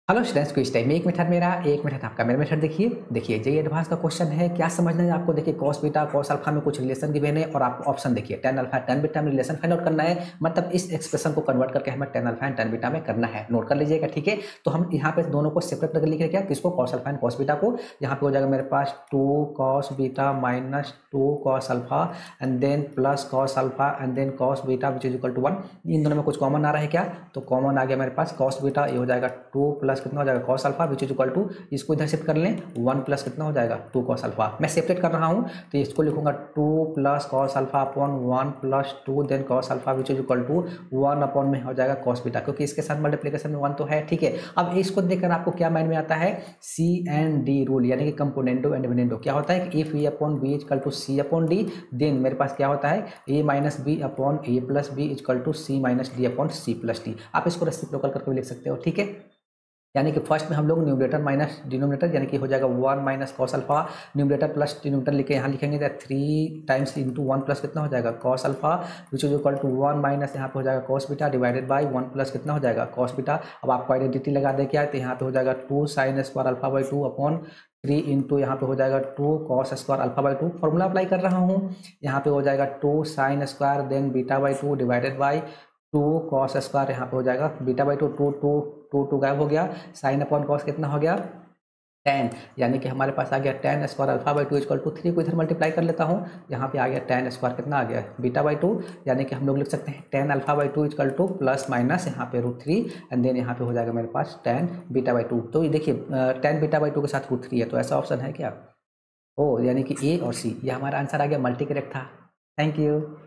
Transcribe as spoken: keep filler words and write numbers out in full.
Hello students, quiz time में एक method मेरा एक मेथड आपका। मेरा मेथड देखिए देखिए जे एडवांस का क्वेश्चन है। क्या समझना है आपको? देखिए कॉस बीटा कॉस अल्फा में कुछ रिलेशन गिवन है और आपको ऑप्शन देखिए टेन अल्फा टेन बीटा में रिलेशन फाइंड आउट करना है। मतलब इस एक्सप्रेशन को कन्वर्ट करके हमें tan alpha and tan beta में करना है। नोट कर लीजिएगा, ठीक है। तो हम यहाँ पे दोनों को सेपरेट करके लिखे, क्या किसको? Cos alpha and cos beta को। यहाँ पे हो जाएगा मेरे पास two cos beta minus two cos alpha and then plus cos alpha and then cos beta which is equal to one. इन दोनों में कुछ कॉमन आ रहा है क्या? तो कॉमन आ गया मेरे पास कॉस बीटा, ये हो जाएगा टू प्लस कितना हो जाएगा cos alpha which is equal to, इसको इधर शिफ्ट कर लें, वन प्लस कितना हो जाएगा टू कॉस अल्फा। मैं सेपरेट कर रहा हूँ तो इसको लिखूंगा two plus cos alpha upon one plus two then cos alpha which is equal to one upon में हो जाएगा कॉस बीटा, क्योंकि इसके साथ मल्टीप्लिकेशन में वन तो है, ठीक है। अब इसको देखकर आपको क्या माइंड में आता है? सी एंड डी रूल, यानी कि कंपोनेंटो एंड डिविडेंडो। क्या होता है कि if A upon B is equal to C upon D, then मेरे पास क्या होता है? A minus B upon A plus B is equal to C minus D upon C plus D. आप इसको रेसिप्रोकल करके भी लिख सकते हो, ठीक है। यानी कि फर्स्ट में हम लोग न्यूमरेटर माइनस डिनोमिनेटर, यानी कि हो जाएगा one minus cos alpha, numerator plus denominator लिखे यहाँ लिखेंगे तो three times into one plus कितना हो जाएगा cos alpha which is equal to one minus यहाँ पे हो जाएगा cos beta divided by one plus कितना हो जाएगा कॉस बीटा। अब आपको आइडेंटिटी लगा दे क्या, तो यहाँ पे हो जाएगा two sine square alpha by two upon three into यहाँ पे हो जाएगा two cos square alpha by two. Formula apply कर रहा हूँ, यहाँ पे हो जाएगा two sine square then beta by two divided by two cos square, यहाँ पे हो जाएगा beta by two, two two two two गायब हो गया, साइन अपॉन कॉस कितना हो गया टेन, यानी कि हमारे पास आ गया tan square alpha by two equal to three को इधर मल्टीप्लाई कर लेता हूँ। यहाँ पे आ गया टेन स्क्वायर कितना आ गया बीटा बाई टू, यानी कि हम लोग लिख सकते हैं tan alpha by two equal to plus minus यहाँ पे रूट थ्री एंड देन यहाँ पे हो जाएगा मेरे पास टेन बीटा बाई टू। तो ये देखिए टेन बीटा बाई टू के साथ रूट थ्री है, तो ऐसा ऑप्शन है क्या? ओ, यानी कि ए और सी, ये हमारा आंसर आ गया, मल्टी करेक्ट था। Thank you.